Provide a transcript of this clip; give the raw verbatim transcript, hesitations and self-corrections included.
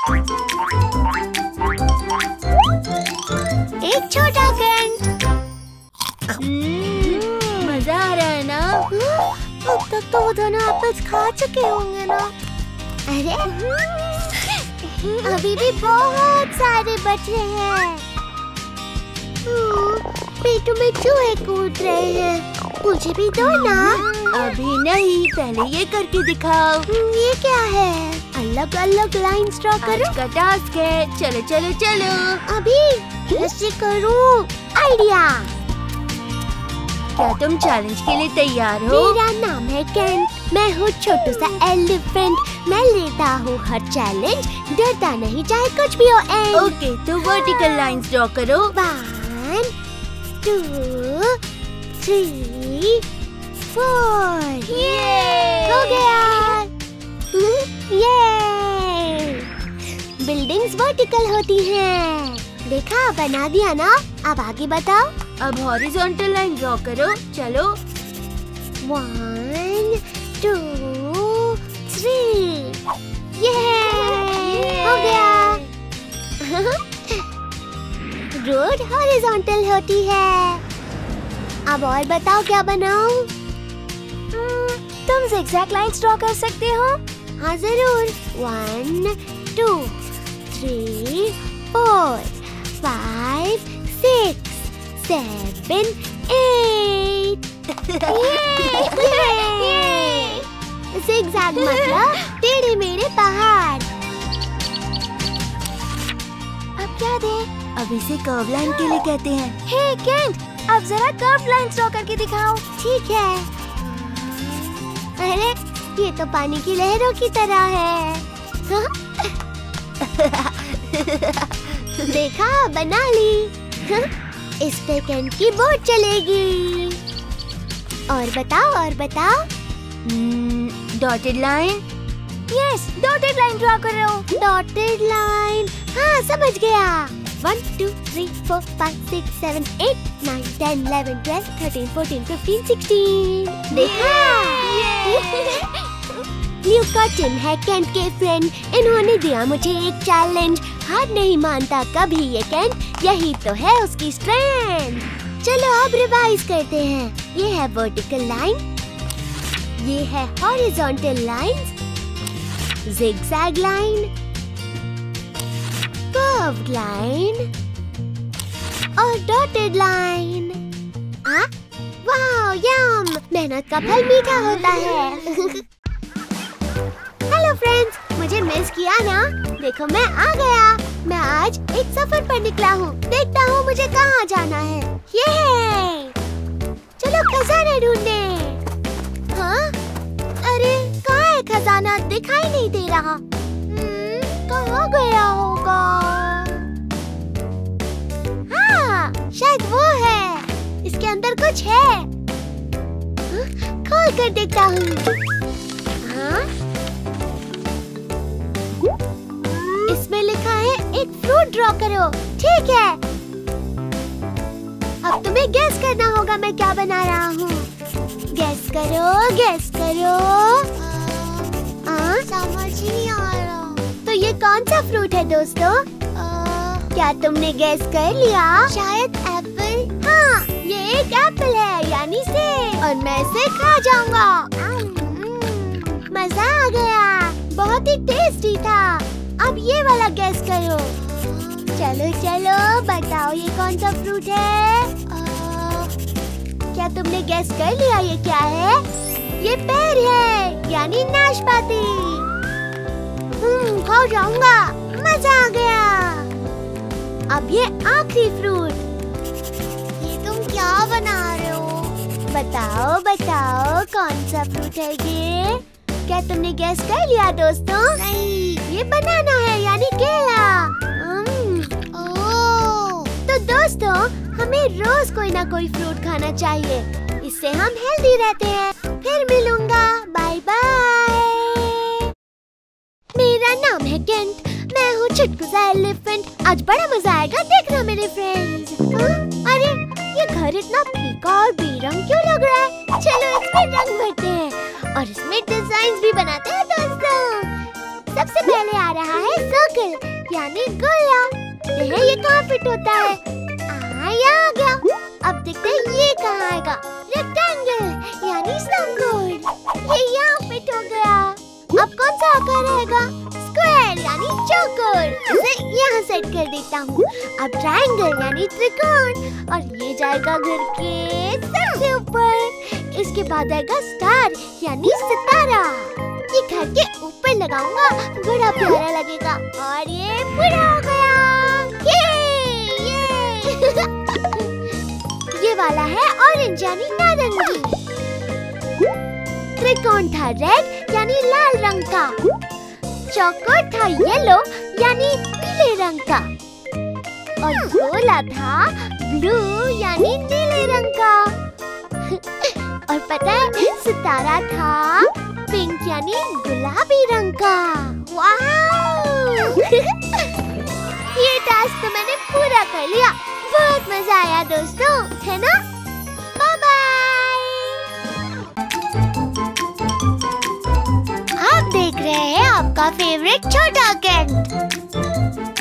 एक छोटा केंट। मजा आ रहा है ना? अब तक तो वो दोनों एप्पल्स खा चुके होंगे ना? अरे अभी भी बहुत सारे बचे हैं। पेटों में चूहे कूद रहे हैं। मुझे भी दो ना। अभी नहीं, पहले ये करके दिखाओ। ये क्या है? अलग अलग लाइन ड्रॉ करो। आज का टास्क है। चलो चलो चलो। अभी कैसे करूं? आइडिया। क्या तुम चैलेंज के लिए तैयार हो? मेरा नाम है केंट। मैं हूँ छोटू सा एलिफेंट। मैं लेता हूँ हर चैलेंज, डरता नहीं चाहे कुछ भी हो। एंड ओके, तो वर्टिकल लाइंस ड्रॉ करो। One, two, three, four. ये हो गया। ये बिल्डिंग्स वर्टिकल होती हैं। देखा, बना दिया ना। अब आगे बताओ। अब हॉरिजॉन्टल लाइन ड्रॉ करो। चलो। One, two, three. ये हो गया। रोड हॉरिजॉन्टल होती है। अब और बताओ क्या बनाऊं? तुम ज़िगज़ैग लाइंस ड्रॉ कर सकते हो। हाँ जरूर। One, two, three, four, five, six, seven, eight. Zigzag मतलब टेढ़े मेढ़े पहाड़। अब क्या दे? अब इसे कर्व लाइन के लिए कहते हैं। हे केंट, अब जरा कर्व लाइन ड्रॉ करके दिखाओ। ठीक है। अरे ये तो पानी की लहरों की तरह है। देखा, बना ली। इस पे केंट की बोट चलेगी। और बताओ और बताओ। Dotted line. Yes, dotted line draw करो। Dotted line. हाँ, समझ गया। One, two, three, four, five, six, seven, eight, nine, ten, eleven, twelve, thirteen, fourteen, fifteen, sixteen. देखा? ल्यूक और टिम है केंट के फ्रेंड। इन्होंने दिया मुझे एक चैलेंज। हार नहीं मानता कभी ये केंट। यही तो है उसकी स्ट्रेंथ। चलो अब रिवाइज करते हैं। ये है वर्टिकल लाइन, ये है horizontal line, zigzag line, curved line और डॉटेड लाइन। हाँ? वाह, यम! मेहनत का फल मीठा होता है। हेलो फ्रेंड्स, मुझे मिस किया ना? देखो मैं आ गया। मैं आज एक सफर पर निकला हूँ। देखता हूँ मुझे कहाँ जाना है। ये है। चलो खजाना ढूंढने। हाँ? अरे कहाँ है खजाना? दिखाई नहीं दे रहा। हम्म, कहाँ गया होगा? हाँ, शायद वो है। इसके अंदर कुछ है। हाँ? खोल कर देखता हूँ। हाँ? इसमें लिखा है एक फ्रूट ड्रॉ करो। ठीक है। अब तुम्हें गेस करना होगा मैं क्या बना रहा हूँ। गेस करो, गेस करो। आ, समझ नहीं आ रहा। तो ये कौन सा फ्रूट है दोस्तों? आ, क्या तुमने गेस कर लिया? शायद एप्पल। हाँ, ये एक एप्पल है, यानी सेब। और मैं इसे खा जाऊंगा। मजा आ गया। बहुत ही टेस्टी था। अब ये वाला गेस करो। चलो चलो बताओ ये कौन सा फ्रूट है? आ, क्या तुमने गेस कर लिया ये क्या है? ये पेड़ है, यानी नाशपाती। हम्म, खा जाऊंगा। मजा आ गया। अब ये आखिरी फ्रूट। ये तुम क्या बना रहे हो? बताओ बताओ कौन सा फ्रूट है ये? क्या तुमने गेस कर लिया दोस्तों? नहीं, ये बनाना है, यानी केला। ओह। तो दोस्तों, हमें रोज कोई ना कोई फ्रूट खाना चाहिए। इससे हम हेल्दी रहते हैं। फिर मिलूंगा। Bye bye. मेरा नाम है केंट। मैं हूँ छोटू सा एलिफेंट। आज बड़ा मजा आएगा देखना मेरे फ्रेंड्स। अरे ये घर इतना फीका और बेरंग क्यों लग रहा है? चलो इसमें रंग भरते हैं और इसमें डिजाइन भी बनाते हैं दोस्तों। सबसे पहले आ रहा है सर्कल यानी गोला। देखते ये कहाँ फिट होता है। आ, ये आ गया। अब देखते हैं ये कहाँ आएगा। रेक्टेंगल यानी समकोण, ये यहाँ फिट हो गया। अब कौन सा आकार रहेगा? स्क्वायर यानी चौकोर, इसे यहाँ सेट कर देता हूँ। अब ट्रायंगल यानी त्रिकोण और ये जाएगा घर के सबसे ऊपर। इसके बाद आएगा स्टार यानी सितारा, ये घर के ऊपर लगाऊंगा, बड़ा प्यारा लगेगा। और ये पूरा हो गया। ये ये ये वाला है ऑरेंज यानी नारंगी। त्रिकोण था रेड यानी लाल रंग का, चौकोर था येलो यानी पीले रंग का, और गोला था ब्लू यानी नीले रंग का। और पता है सितारा था पिंक यानी गुलाबी रंग का। वाव! ये टास्क तो मैंने पूरा कर लिया। बहुत मजा आया दोस्तों, है ना? Bye bye. आप देख रहे हैं आपका फेवरेट छोटा कैंट।